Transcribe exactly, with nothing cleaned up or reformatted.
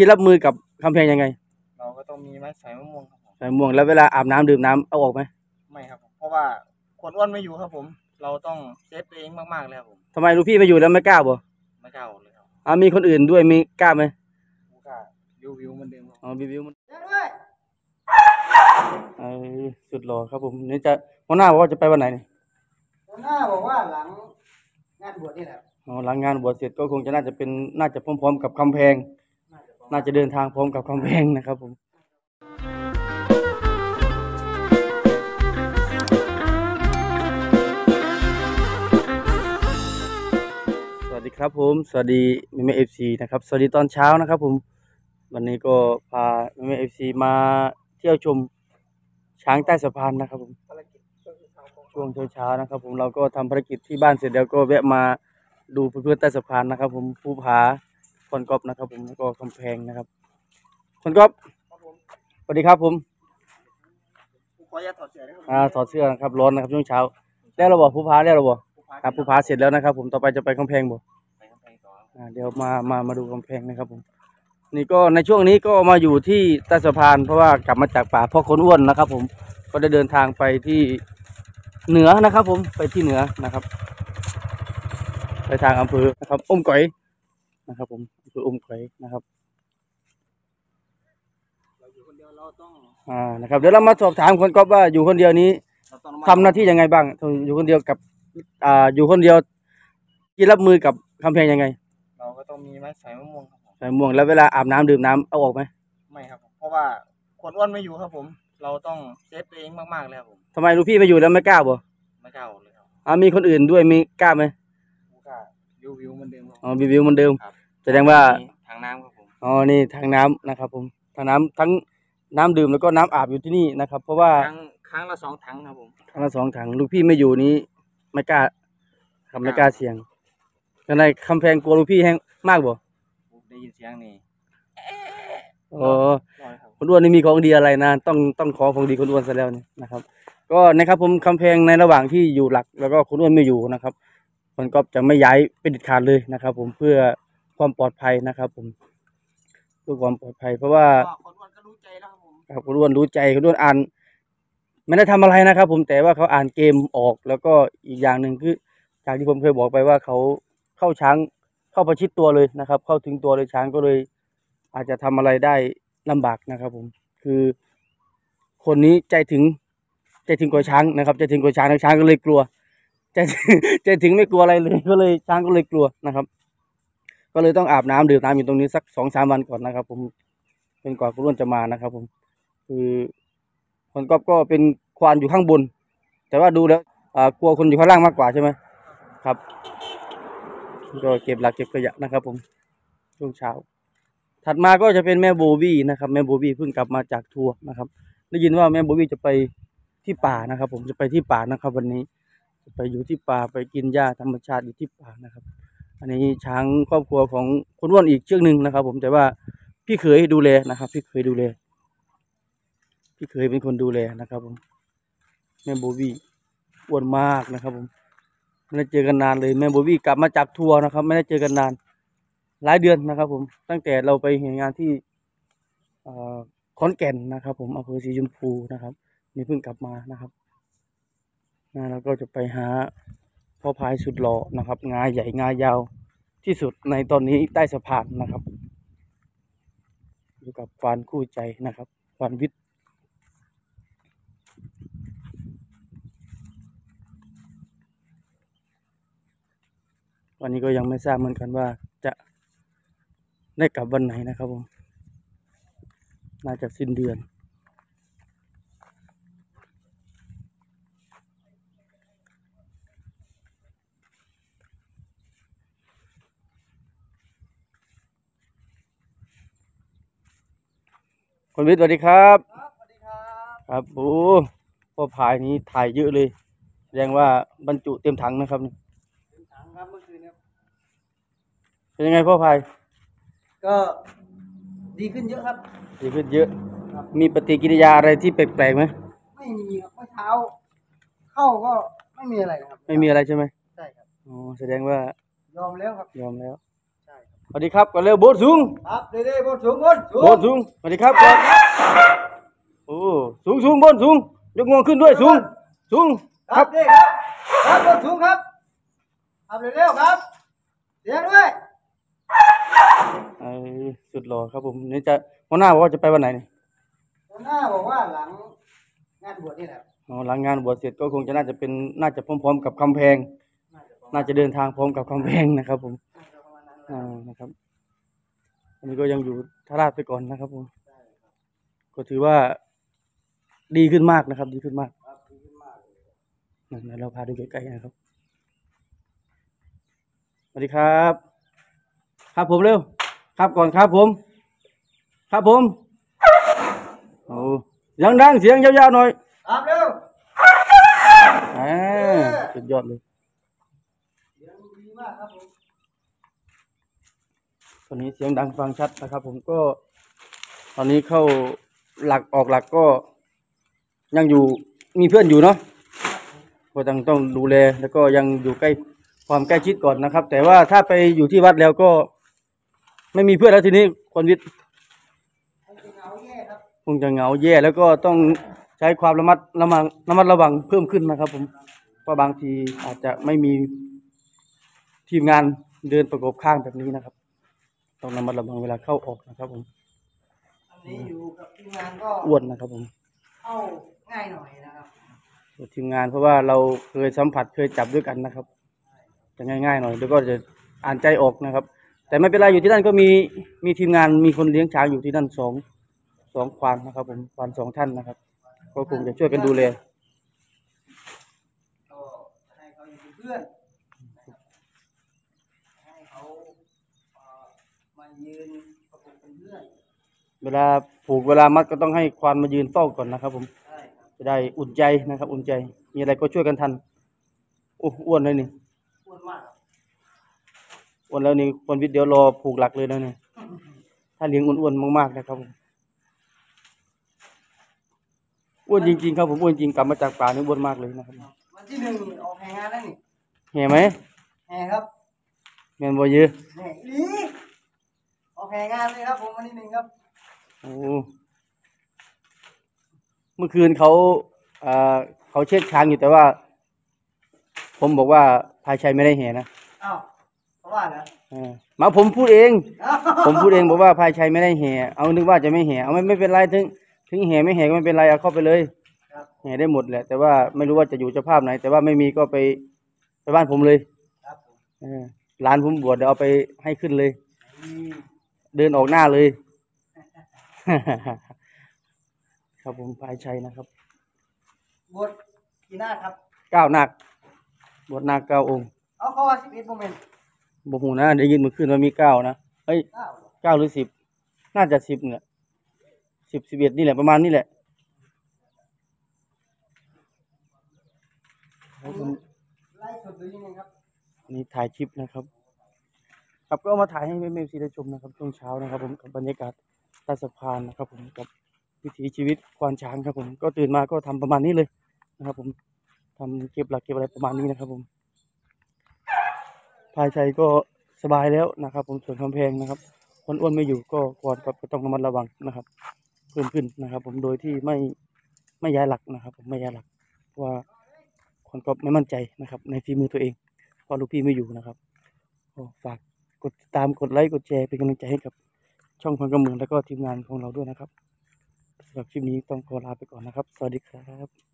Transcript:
คิดรับมือกับคำแพงยังไงเราก็ต้องมีไม้สายมะม่วงครับผมสายม่วงแล้วเวลาอาบน้ำดื่มน้ำเอาออกไหมไม่ครับเพราะว่าคนอ้วนไม่อยู่ครับผมเราต้องเซฟตัวเองมากๆเลยครับผมทำไมลูกพี่ไม่อยู่แล้วไม่กล้าบ่ไม่กล้าออกเลยครับอ่ามีคนอื่นด้วยมีกล้าไหมไม่กล้าวิววิวมันเดิมอ๋อวิววิวมันเออสุดหล่อครับผมนี่จะหัวหน้าบอกว่าจะไปวันไหนเนี่ยหัวหน้าบอกว่าหลังงานบวชนี่แหละอ๋อหลังงานบวชเสร็จก็คงจะน่าจะเป็นน่าจะพร้อมๆกับคำแพงน่าจะเดินทางพร้อมกับคำแพงนะครับผมสวัสดีครับผมสวัสดีแม่เอฟซีนะครับสวัสดีตอนเช้านะครับผมวันนี้ก็พาแม่เอฟซีมาเที่ยวชมช้างใต้สะพานนะครับผมช่วงเช้าๆนะครับผมเราก็ทำภารกิจที่บ้านเสร็จแล้วก็แวะมาดูเพื่อนๆใต้สะพานนะครับผมภูผาคอนกอบนะครับผมแล้วก็กำแพงนะครับคอนกอบสวัสดีครับผมขออนุญาตถอดเสื้อนะครับอ่าถอดเสื้อนะครับร้อนนะครับช่วงเช้าแล้วเราบอกภูผาแล้วเราบอกครับภูผาเสร็จแล้วนะครับผมต่อไปจะไปกำแพงบ่ไปกำแพงต่ออ่าเดี๋ยวมามามาดูกำแพงนะครับผมนี่ก็ในช่วงนี้ก็มาอยู่ที่ใต้สะพานเพราะว่ากลับมาจากป่าพ่อคนอ้วนนะครับผมก็ได้เดินทางไปที่เหนือนะครับผมไปที่เหนือนะครับไปทางอำเภอนะครับอมก๋อยนะครับผมอำเภออมก๋อยนะครับเราอยู่คนเดียวเราต้องอ่านะครับเดี๋ยวเรามาสอบถามคนก๊อฟว่าอยู่คนเดียวนี้ทำหน้าที่ยังไงบ้างอยู่คนเดียวกับอ่าอยู่คนเดียวที่รับมือกับคำแพงยังไงเราก็ต้องมีไม้สายมะม่วงครับสายม่วงแล้วเวลาอาบน้ำดื่มน้ำเอาออกไหมไม่ครับเพราะว่าคนอ้วนไม่อยู่ครับผมเราต้องเซฟตัวเองมากๆเลยครับผมทำไมลูกพี่ไม่อยู่แล้วไม่กล้าบ่ไม่กล้าออกเลยครับอ่ามีคนอื่นด้วยมีกล้าไหมไม่กล้าวิววิวมันเดิมอ๋อวิววิวมันเดิมครับแสดงว่าทางน้ำครับผมอ๋อนี่ทางน้ำนะครับผมทางน้ำทั้งน้ำดื่มแล้วก็น้ำอาบอยู่ที่นี่นะครับเพราะว่าครั้งครั้งละสองถังครับผมครั้งละสองถังลูกพี่ไม่อยู่นี้ไม่กล้าทำไม่กล้าเสี่ยงก็ในคำแพงกลัวลูกพี่แห้งมากบ่ได้ยินเสียงนี่อ๋อคนอ้วนนี่มีของดีอะไรนะต้องต้องขอของดีคนอ้วนซะแล้วนี่นะครับก็นะครับผมคำแพงในระหว่างที่อยู่หลักแล้วก็คนอ้วนไม่อยู่นะครับคนก็จะไม่ย้ายเป็นเด็ดขาดเลยนะครับผมเพื่อความปลอดภัยนะครับผมเพื่อความปลอดภัยเพราะว่าคนอ้วนก็รู้ใจแล้วครับผมครับคนอ้วนรู้ใจคนอ้วนอ่านไม่ได้ทำอะไรนะครับผมแต่ว่าเขาอ่านเกมออกแล้วก็อีกอย่างหนึ่งคือจากที่ผมเคยบอกไปว่าเขาเข้าช้างเข้าประชิดตัวเลยนะครับเข้าถึงตัวเลยช้างก็เลยอาจจะทำอะไรได้ลำบากนะครับผมคือคนนี้ใจถึงใจถึงกว่าช้างนะครับใจถึงกว่าช้างช้างก็เลยกลัวใจใจถึงไม่กลัวอะไรเลยก็เลยช้างก็เลยกลัวนะครับก็เลยต้องอาบน้ำดื่มน้ำอยู่ตรงนี้สักสองสามวันก่อนนะครับผมเป็นกว่าคนอ้วนจะมานะครับผมคือคนก๊อฟก็เป็นควานอยู่ข้างบนแต่ว่าดูแล้วอ่ากลัวคนอยู่ข้างล่างมากกว่าใช่ไหมครับก็เก็บหลักเก็บขยะนะครับผมช่วงเช้าถัดมาก็จะเป็นแม่โบวี่นะครับแม่โบวี่เพิ่งกลับมาจากทัวร์นะครับได้ยินว่าแม่โบวี่จะไปที่ป่านะครับผมจะไปที่ป่านะครับวันนี้จะไปอยู่ที่ป่าไปกินหญ้าธรรมชาติอยู่ที่ป่านะครับอันนี้ช้างครอบครัวของคนอ้วนอีกเชือกหนึ่งนะครับผมแต่ว่าพี่เขยดูแลนะครับพี่เขยดูแลพี่เขยเป็นคนดูแลนะครับผมแม่โบวี่อ้วนมากนะครับผมไม่ได้เจอกันนานเลยแม่โบวี่กลับมาจากทัวร์นะครับไม่ได้เจอกันนานหลายเดือนนะครับผมตั้งแต่เราไปเห็นงานที่ขอนแก่นนะครับผมอำเภอสีชมพูนะครับนี่เพิ่งกลับมานะครับนะเราก็จะไปหาพ่อพายสุดหล่อนะครับงาใหญ่งายาวที่สุดในตอนนี้ใต้สะพานนะครับอยู่กับควานคู่ใจนะครับควานวิทย์วันนี้ก็ยังไม่ทราบเหมือนกันว่าจะได้กลับวันไหนนะครับผมน่าจะสิ้นเดือนคุณวิทย์สวัสดีครับสวัสดีครับครับโอ้พ่อพายนี้ถ่ายเยอะเลยแสดงว่าบรรจุเต็มถังนะครับนี่เต็มถังครับเมื่อคืนนี้เป็นยังไงพ่อพายก็ดีขึ้นเยอะครับดีขึ้นเยอะมีปฏิกิริยาอะไรที่แปลกๆไหมไม่มีครับเมื่อเช้าเข้าก็ไม่มีอะไรครับไม่มีอะไรใช่ไหมใช่ครับอ๋อแสดงว่ายอมแล้วครับยอมแล้วใช่ครับสวัสดีครับก่อนเร็วโบสสูงครับเด้ๆบนสูงบนสูงโบสสูงสวัสดีครับก่อนโอ้สูงสูงบนสูงยกงวงขึ้นด้วยสูงสูงคครัรับบ เด้ครับครับบนสูงครับครับเร็วๆครับเสียงด้วยไอ้สุดหล่อครับผมนี่จะหัวหน้าบอกว่าจะไปวันไหนเนี่ยหัวหน้าบอกว่าหลังงานบวชนี่แหละอ๋อหลังงานบวชเสร็จก็คงจะน่าจะเป็นน่าจะพร้อมๆกับคำแพงน่าจะประมาณน่าจะเดินทางพร้อมกับคำแพงนะครับผมน่าจะประมาณนั้นแหละอ่านะครับอันนี้ก็ยังอยู่ท่าราชไปก่อนนะครับผมก็ถือว่าดีขึ้นมากนะครับ ดีขึ้นมากครับดีขึ้นมากเลยนั่นเราพาดูใกล้ๆนะครับสวัสดีครับ ครับผมเร็วครับก่อนครับผม ครับผมโอ้ยังดังเสียงยาวๆหน่อยครับเร็วอ่าสุดยอดเลยเสียงดีมากครับผมตอนนี้เสียงดังฟังชัดนะครับ ผมก็ ตอนนี้เข้าหลักออกหลักก็ ยังอยู่มีเพื่อนอยู่เนาะก็ต้องต้องดูแลแล้วก็ยังอยู่ใกล้ความใกล้ชิดก่อนนะครับ แต่ว่าถ้าไปอยู่ที่วัดแล้วก็ ไม่มีเพื่อนแล้วทีนี้คนวิทย์คงจะเหงาแย่ครับคงจะเหงาแย่แล้วก็ต้องใช้ความระมัดระวังระมัดระวังเพิ่มขึ้นนะครับ ผมเพราะบางทีอาจจะไม่มีทีมงานเดินประกบข้างแบบนี้นะครับ ต้องระมัดระวังเวลาเข้าออกนะครับ ผมอันนี้อยู่กับทีมงานก็อ้วนนะครับ ผมเข้าง่ายหน่อยนะครับทีมงานเพราะว่าเราเคยสัมผัสเคยจับด้วยกันนะครับ จะง่ายๆหน่อยแล้วก็จะอ่านใจออกนะครับ แต่ไม่เป็นไรอยู่ที่นั่นก็มีมีทีมงานมีคนเลี้ยงช้างอยู่ที่นั่นสองสองควานนะครับ ผมควานสองท่านนะครับ ก็คงจะช่วยกันดูแลก็ให้เขาอยู่เป็นเพื่อนนะครับให้เขาเอ่อมายืนประกบเป็นเพื่อนเวลาผูกเวลามัดก็ต้องให้ควานมายืนเฝ้าก่อนนะครับ ผมใช่ครับจะได้อุ่นใจนะครับ อุ่นใจ มีอะไรก็ช่วยกันทันโอ้อ้วนเลยนี่อ้วนมากครับอ้วนแล้วนี่คนวิทย์เดี๋ยวรอผูกหลักเลยนะเนี่ยถ้าเลี้ยงอ้วนๆมากๆนะครับผมอ้วนจริงๆครับผมอ้วนจริงกลับมาจากป่านี่อ้วนมากเลยนะครับวันที่หนึ่งออกแห่งานแล้วนี่เห็นไหมแห่ครับแมนบอยเยอะแห่อีหลีออกแห่งานเลยครับผมวันที่หนึ่งครับโอ้เมื่อคืนเขาเอ่อเขาเช็ดช้างอยู่แต่ว่า ผมบอกว่าพายชัยไม่ได้แห่นะอ้าวเพราะว่าเหรอเออมาผมพูดเองอ้าวผมพูดเองบอกว่าพายชัยไม่ได้แห่เอานึกว่าจะไม่แห่เอาไม่ไม่เป็นไรถึงถึงแห่ไม่แห่ก็ไม่เป็นไรเอาเข้าไปเลยครับแห่ได้หมดแหละ แต่ว่าไม่รู้ว่าจะอยู่เจ้าภาพไหน แต่ว่าไม่มีก็ไปไปบ้านผมเลยครับผมเออร้านผมบวชเดี๋ยวเอาไปให้ขึ้นเลยนี่เดินออกหน้าเลย ครับผมพายชัยนะครับบทกี่หน้าครับเก้านาคบวชนาคเก้าองค์เอาเขาว่าสิบเอ็ดโมเมนต์บอกหูนะได้ยินเมื่อคืนว่ามีเก้านะเอ้ยเก้าเหรอเก้าหรือสิบน่าจะสิบเนี่ยสิบสิบเอ็ดนี่แหละประมาณนี้แหละครับผมไล่สดหรือยังไงครับอันนี้ถ่ายคลิปนะครับ ครับก็เอามาถ่ายให้แม่เมซีได้ชมนะครับช่วงเช้านะครับ ผมกับบรรยากาศใต้สะพานนะครับ ผมกับวิถีชีวิตควานช้างครับ ผมก็ตื่นมาก็ทำประมาณนี้เลยนะครับ ผมทำเก็บหลักเก็บอะไรประมาณนี้นะครับ ผมพายชัยก็สบายแล้วนะครับ ผมส่วนกำแพงนะครับ คนอ้วนไม่อยู่ก็ควรครับก็ต้องระมัดระวังนะครับ เพิ่มขึ้นนะครับ ผมโดยที่ไม่ไม่ย้ายหลักนะครับ ผมไม่ย้ายหลักเพราะว่าคนก็ไม่มั่นใจนะครับ ในฝีมือตัวเองเพราะลูกพี่ไม่อยู่นะครับก็ฝากกดติดตามกดไลค์กดแชร์เป็นกำลังใจให้กับช่องพันกำเมืองแล้วก็ทีมงานของเราด้วยนะครับสำหรับคลิปนี้ต้องขอลาไปก่อนนะครับ สวัสดีครับ